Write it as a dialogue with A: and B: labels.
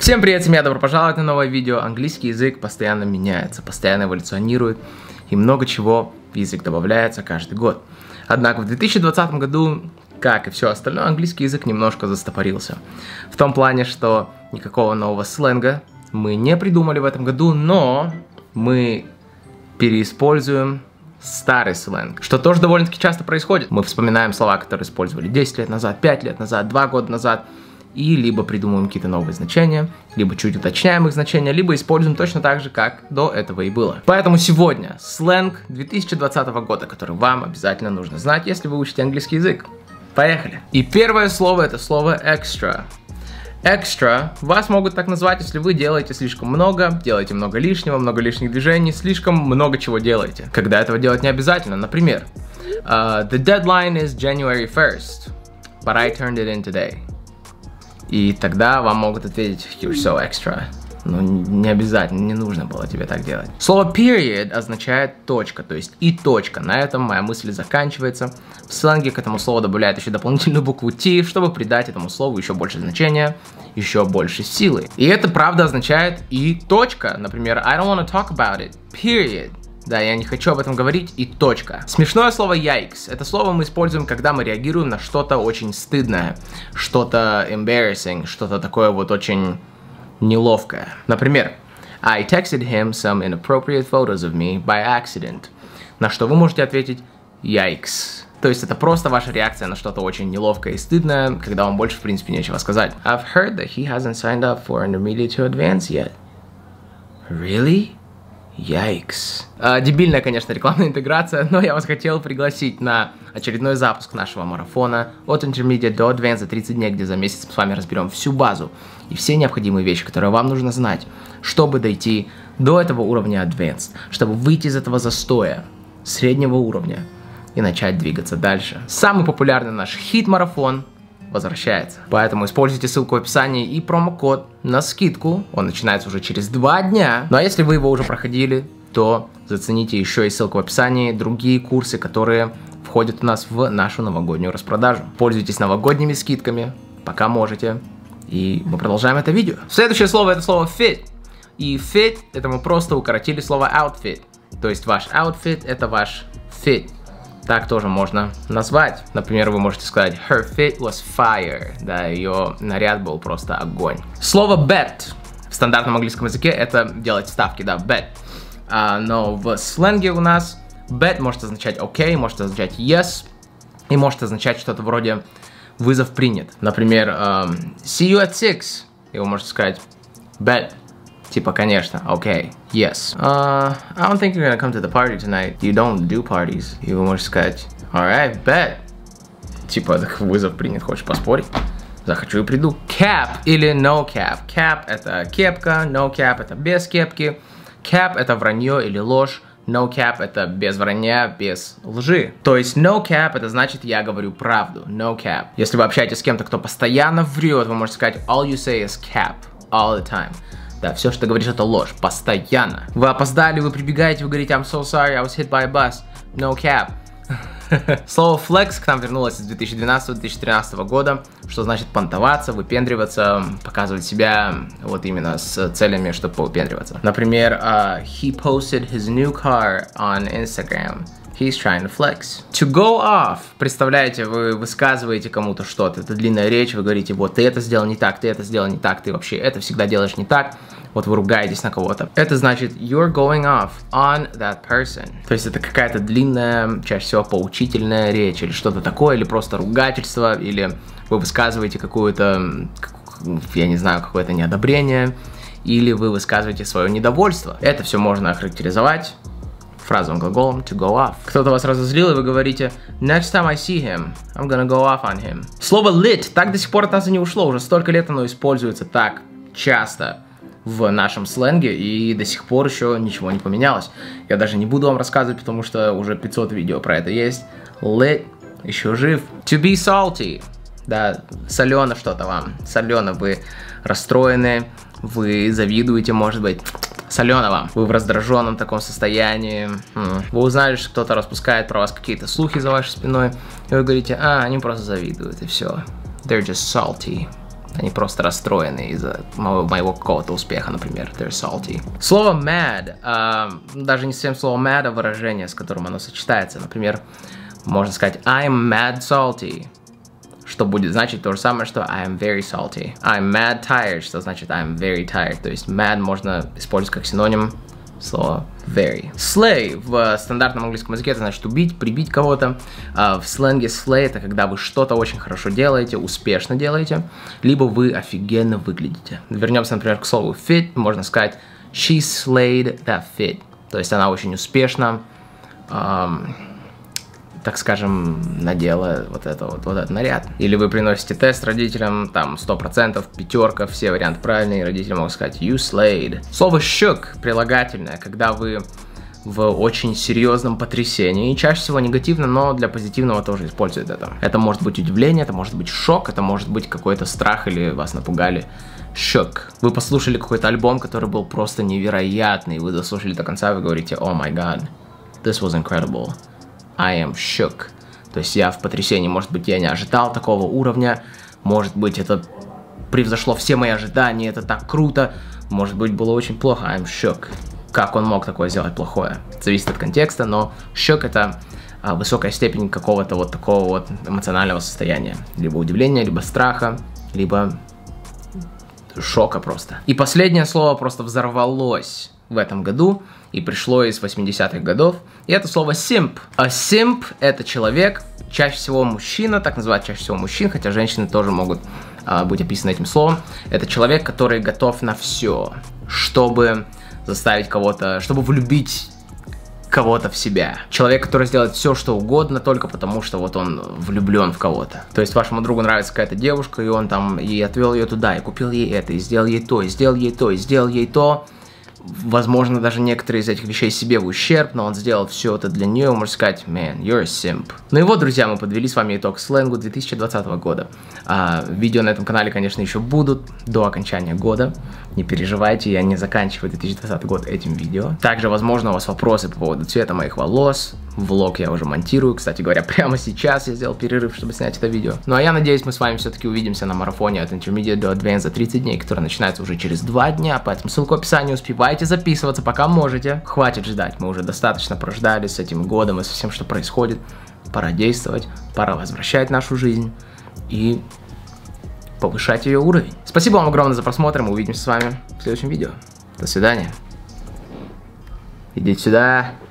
A: Всем привет, семья, добро пожаловать на новое видео. Английский язык постоянно меняется, постоянно эволюционирует, и много чего в язык добавляется каждый год. Однако в 2020 году, как и все остальное, английский язык немножко застопорился. В том плане, что никакого нового сленга мы не придумали в этом году, но мы переиспользуем старый сленг, что тоже довольно-таки часто происходит. Мы вспоминаем слова, которые использовали 10 лет назад, 5 лет назад, 2 года назад, и либо придумываем какие-то новые значения, либо чуть уточняем их значения, либо используем точно так же, как до этого и было. Поэтому сегодня сленг 2020 года, который вам обязательно нужно знать, если вы учите английский язык. Поехали! И первое слово — это слово extra. Extra вас могут так назвать, если вы делаете слишком много, делаете много лишнего, много лишних движений, слишком много чего делаете. Когда этого делать не обязательно. Например, the deadline is January 1st, but I turned it in today. И тогда вам могут ответить you're so extra. Ну, не обязательно, не нужно было тебе так делать. Слово period означает точка, то есть и точка. На этом моя мысль заканчивается. В сленге к этому слову добавляют еще дополнительную букву T, чтобы придать этому слову еще больше значения, еще больше силы. И это правда означает и точка. Например, I don't want to talk about it, period. Да, я не хочу об этом говорить, и точка. Смешное слово yikes. Это слово мы используем, когда мы реагируем на что-то очень стыдное, что-то embarrassing, что-то такое вот очень неловкое. Например, I texted him some inappropriate photos of me by accident. На что вы можете ответить yikes. То есть это просто ваша реакция на что-то очень неловкое и стыдное, когда вам больше в принципе нечего сказать. I've heard that he hasn't signed up for intermediate to advanced yet. Really? Yikes. Дебильная, конечно, рекламная интеграция, но я вас хотел пригласить на очередной запуск нашего марафона от Intermediate до Advanced за 30 дней, где за месяц мы с вами разберем всю базу и все необходимые вещи, которые вам нужно знать, чтобы дойти до этого уровня Advanced, чтобы выйти из этого застоя среднего уровня и начать двигаться дальше. Самый популярный наш хит-марафон возвращается. Поэтому используйте ссылку в описании и промокод на скидку. Он начинается уже через 2 дня. Ну а если вы его уже проходили, то зацените еще и ссылку в описании другие курсы, которые входят у нас в нашу новогоднюю распродажу. Пользуйтесь новогодними скидками, пока можете. И мы продолжаем это видео. Следующее слово — это слово fit. И fit — это мы просто укоротили слово outfit. То есть ваш outfit — это ваш fit. Так тоже можно назвать. Например, вы можете сказать her fit was fire. Да, ее наряд был просто огонь. Слово bet в стандартном английском языке — это делать ставки, да, bet. Но в сленге у нас bet может означать OK, может означать yes, и может означать что-то вроде вызов принят. Например, see you at 6. И вы можете сказать bet. Типа, конечно, okay, yes. I don't think you're gonna come to the party tonight. You don't do parties. И вы можете сказать, alright, bet. Типа, вызов принят, хочешь поспорить? Захочу и приду. Cap или no cap. Cap — это кепка, no cap — это без кепки. Cap — это вранье или ложь. No cap — это без вранья, без лжи. То есть no cap — это значит я говорю правду. No cap. Если вы общаетесь с кем-то, кто постоянно врет, вы можете сказать all you say is cap all the time. Да, все, что ты говоришь, это ложь. Постоянно. Вы опоздали, вы прибегаете, вы говорите I'm so sorry, I was hit by a bus. No cap. Слово flex к нам вернулось из 2012-2013 года, что значит понтоваться, выпендриваться, показывать себя вот именно с целями, чтобы повыпендриваться. Например, he posted his new car on Instagram. He's trying to flex. To go off. Представляете, вы высказываете кому-то что-то. Это длинная речь, вы говорите, вот ты это сделал не так, ты это сделал не так, ты вообще это всегда делаешь не так. Вот вы ругаетесь на кого-то. Это значит you're going off on that person. То есть это какая-то длинная, чаще всего поучительная речь или что-то такое, или просто ругательство, или вы высказываете какую-то, я не знаю, какое-то неодобрение, или вы высказываете свое недовольство. Это все можно охарактеризовать фразовым глаголом to go off. Кто-то вас разозлил, и вы говорите next time I see him, I'm gonna go off on him. Слово lit так до сих пор от нас и не ушло. Уже столько лет оно используется так часто в нашем сленге, и до сих пор еще ничего не поменялось. Я даже не буду вам рассказывать, потому что уже 500 видео про это есть. Lit еще жив. To be salty. Да, солено что-то вам. Солено, вы расстроены, вы завидуете, может быть. Солено вам. Вы в раздраженном таком состоянии. Вы узнали, что кто-то распускает про вас какие-то слухи за вашей спиной. И вы говорите, они просто завидуют, и все. They're just salty. Они просто расстроены из-за моего какого-то успеха, например. They're salty. Слово mad, даже не совсем слово mad, а выражение, с которым оно сочетается. Например, можно сказать I'm mad salty, что будет значить то же самое, что I'm very salty. I'm mad tired, что значит I'm very tired. То есть mad можно использовать как синоним слова very. Slay в стандартном английском языке это значит убить, прибить кого-то. В сленге slay это когда вы что-то очень хорошо делаете, успешно делаете, либо вы офигенно выглядите. Вернемся, например, к слову fit. Можно сказать she slayed that fit. То есть она очень успешно, так скажем, надела вот этот наряд. Или вы приносите тест родителям, там 100%, пятерка, все варианты правильные, и родители могут сказать you slayed. Слово shook, прилагательное, когда вы в очень серьезном потрясении, и чаще всего негативно, но для позитивного тоже используют это. Это может быть удивление, это может быть шок, это может быть какой-то страх или вас напугали. Shook. Вы послушали какой-то альбом, который был просто невероятный, вы дослушали до конца, вы говорите oh my god, this was incredible. I am shook. То есть я в потрясении. Может быть, я не ожидал такого уровня. Может быть, это превзошло все мои ожидания. Это так круто. Может быть, было очень плохо. I'm shook. Как он мог такое сделать плохое? Зависит от контекста, но shook это высокая степень какого-то вот такого вот эмоционального состояния. Либо удивления, либо страха, либо шока просто. И последнее слово просто взорвалось в этом году и пришло из 80-х годов, и это слово simp. А simp это человек, чаще всего мужчина, так называют чаще всего мужчин, хотя женщины тоже могут быть описаны этим словом. Это человек, который готов на все, чтобы заставить кого-то, чтобы влюбить кого-то в себя. Человек, который сделает все, что угодно, только потому, что вот он влюблен в кого-то. То есть вашему другу нравится какая-то девушка, и он там и отвел ее туда, и купил ей это, и сделал ей то, и сделал ей то, и сделал ей то. Возможно, даже некоторые из этих вещей себе в ущерб, но он сделал все это для нее, можно сказать, man, you're a simp. Ну и вот, друзья, мы подвели с вами итог сленгу 2020 года. Видео на этом канале, конечно, еще будут до окончания года. Не переживайте, я не заканчиваю 2020 год этим видео. Также, возможно, у вас вопросы по поводу цвета моих волос. Влог я уже монтирую, кстати говоря, прямо сейчас я сделал перерыв, чтобы снять это видео. Ну а я надеюсь, мы с вами все-таки увидимся на марафоне от Intermediate до Advanced за 30 дней, который начинается уже через 2 дня, поэтому ссылку в описании, успевайте записываться, пока можете. Хватит ждать, мы уже достаточно прождали с этим годом и со всем, что происходит. Пора действовать, пора возвращать нашу жизнь и повышать ее уровень. Спасибо вам огромное за просмотр, мы увидимся с вами в следующем видео. До свидания. Идите сюда.